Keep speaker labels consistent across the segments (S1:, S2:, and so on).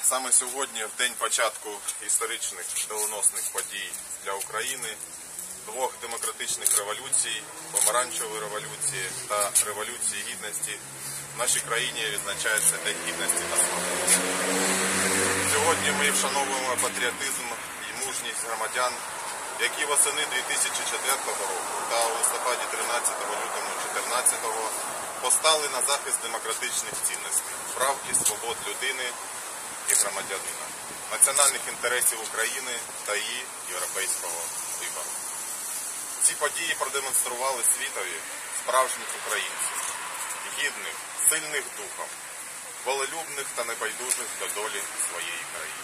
S1: Саме сьогодні, в день початку історичних доленосних подій для України, двох демократичних революцій, помаранчевої революції та революції гідності, в нашій країні відзначається День гідності та свободи. Сьогодні ми вшановуємо патріотизм і мужність громадян, які восени 2004 року та у листопаді 13 лютого 2014 постали на захист демократичних цінностей, прав і свобод людини і громадянина, національних інтересів України та її європейського вибору. Ці події продемонстрували світові справжніх українців, гідних, сильних духом, волелюбних та небайдужих до долі своєї країни.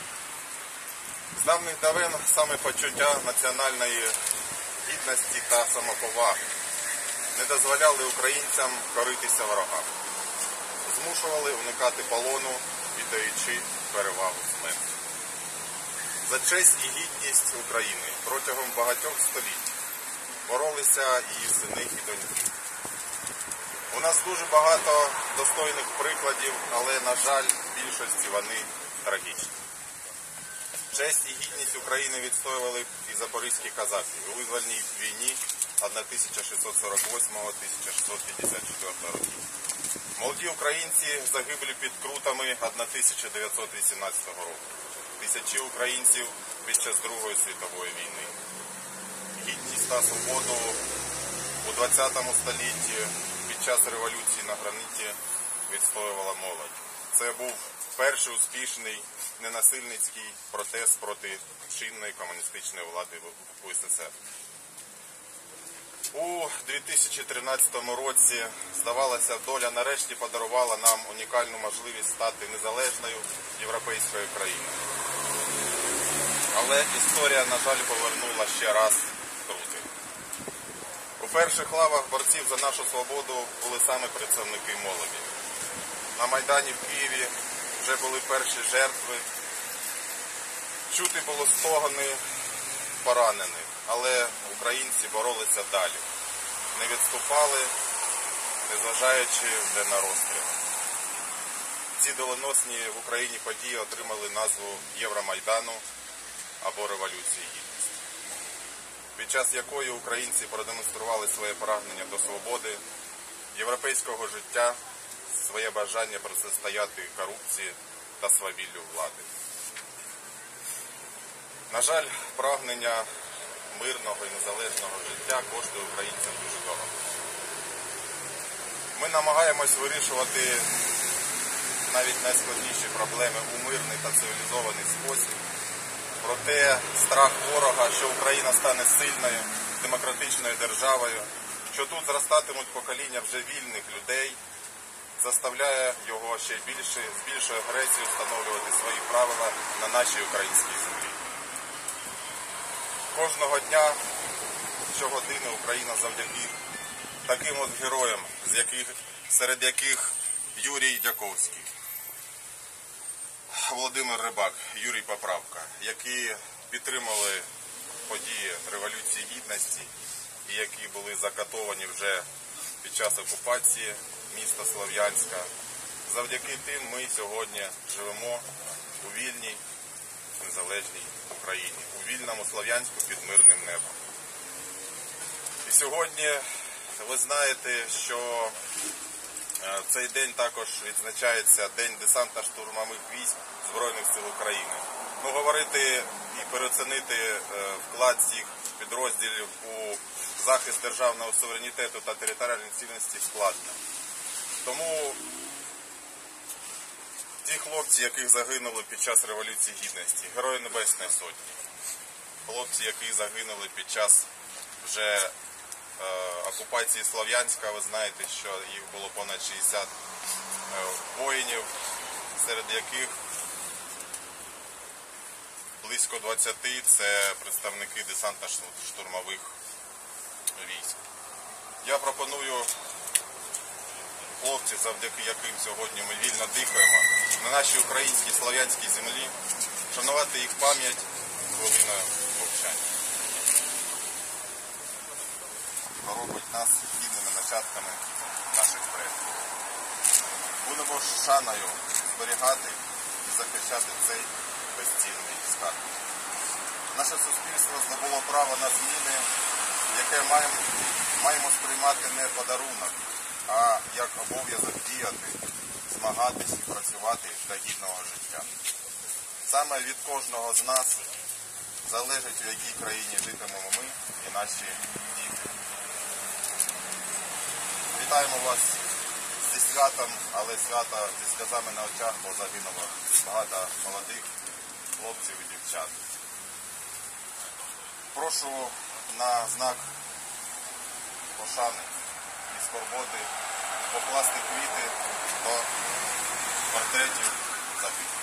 S1: З давних давен саме почуття національної гідності та самоповаги не дозволяли українцям коритися ворогам, змушували уникати полону, віддаючи перевагу смерті. За честь і гідність України протягом багатьох століть боролися її сини і доньки. У нас дуже багато достойних прикладів, але, на жаль, в більшості вони трагічні. Честь і гідність України відстоювали і запорізькі козаки у визвольній війні 1648-1654 років. Молоді українці загиблі під Крутами 1918 року. Тисячі українців під час Другої світової війни. Гідність та свободу у ХХ столітті під час революції на граніті відстоювала молодь. Це був перший успішний ненасильницький протест проти чинної комуністичної влади в УССР. У 2013 році, здавалося, доля нарешті подарувала нам унікальну можливість стати незалежною європейською країною. Але історія, на жаль, повернула ще раз крути. У перших лавах борців за нашу свободу були саме представники молоді. На Майдані в Києві вже були перші жертви. Чути було стогони поранених, але українці боролися далі. Не відступали, незважаючи вже на розстріли. Ці доленосні в Україні події отримали назву Євромайдану або Революції Гідності, під час якої українці продемонстрували своє прагнення до свободи, європейського життя, своє бажання протистояти корупції та свавіллю влади. На жаль, прагнення мирного і незалежного життя коштує українцям дуже дорого. Ми намагаємось вирішувати навіть найскладніші проблеми у мирний та цивілізований спосіб. Проте страх ворога, що Україна стане сильною, демократичною державою, що тут зростатимуть покоління вже вільних людей, заставляє його ще більше, з більшою агресією встановлювати свої правила на нашій українській землі. Кожного дня, щогодини Україна завдяки таким от героям, серед яких Юрій Дяковський, Володимир Рибак, Юрій Поправка, які підтримали події Революції Гідності і які були закатовані вже під час окупації міста Слов'янська. Завдяки тим ми сьогодні живемо у вільній, незалежній Україні, у вільному Слов'янську під мирним небом. І сьогодні ви знаєте, що в цей день також відзначається День десантно-штурмових військ Збройних сил України. Говорити і переоцінити вклад цих підрозділів у захист державного суверенітету та територіальної цілісності складно. Тому ті хлопці, яких загинули під час Революції Гідності, Герої Небесної Сотні, хлопці, які загинули під час вже окупації Слов'янська, ви знаєте, що їх було понад 60 воїнів, серед яких близько 20 – це представники десантно-штурмових військ. Я пропоную хлопців, завдяки яким сьогодні ми вільно дихаємо, на нашій українській слов'янській землі, шанувати їх пам'ять хвилиною мовчання. Робить нас гідними нащадками наших предків. Будемо з шаною зберігати і захищати цей безцінний скарб. Наше суспільство здобуло право на зміни, яке маємо сприймати не подарунок, а як обов'язок діяти, змагатись і працювати для гідного життя. Саме від кожного з нас залежить, у якій країні житимемо ми і наші діти. Вітаємо вас зі святом, але свято зі сльозами на очах, бо загинуло багато молодих хлопців і дівчат. Прошу на знак пошани і скорботи покласти квіти до портретів загиблих.